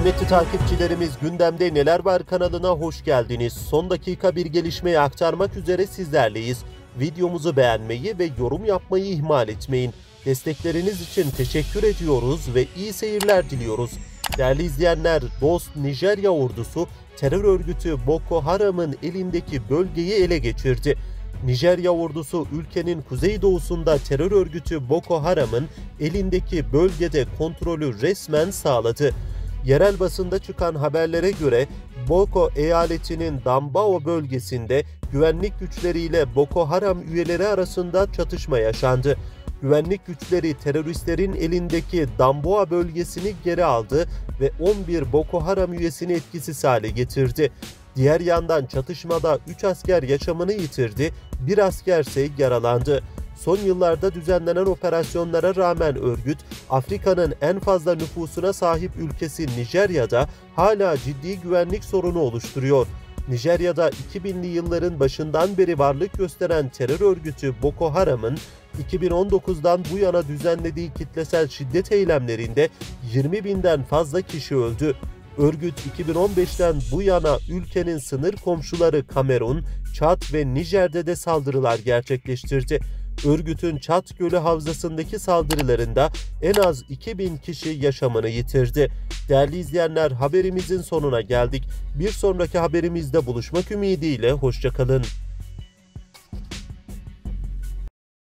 Kıymetli takipçilerimiz, Gündemde Neler Var kanalına hoş geldiniz. Son dakika bir gelişmeyi aktarmak üzere sizlerleyiz. Videomuzu beğenmeyi ve yorum yapmayı ihmal etmeyin. Destekleriniz için teşekkür ediyoruz ve iyi seyirler diliyoruz. Değerli izleyenler, dost Nijerya ordusu terör örgütü Boko Haram'ın elindeki bölgeyi ele geçirdi. Nijerya ordusu ülkenin kuzeydoğusunda terör örgütü Boko Haram'ın elindeki bölgede kontrolü resmen sağladı. Yerel basında çıkan haberlere göre Boko eyaletinin Dambao bölgesinde güvenlik güçleriyle Boko Haram üyeleri arasında çatışma yaşandı. Güvenlik güçleri teröristlerin elindeki Damboa bölgesini geri aldı ve 11 Boko Haram üyesini etkisiz hale getirdi. Diğer yandan çatışmada 3 asker yaşamını yitirdi, 1 asker ise yaralandı. Son yıllarda düzenlenen operasyonlara rağmen örgüt, Afrika'nın en fazla nüfusuna sahip ülkesi Nijerya'da hala ciddi güvenlik sorunu oluşturuyor. Nijerya'da 2000'li yılların başından beri varlık gösteren terör örgütü Boko Haram'ın 2019'dan bu yana düzenlediği kitlesel şiddet eylemlerinde 20.000'den fazla kişi öldü. Örgüt 2015'ten bu yana ülkenin sınır komşuları Kamerun, Çad ve Nijer'de de saldırılar gerçekleştirdi. Örgütün Çad Gölü Havzası'ndaki saldırılarında en az 2000 kişi yaşamını yitirdi. Değerli izleyenler, haberimizin sonuna geldik. Bir sonraki haberimizde buluşmak ümidiyle hoşça kalın.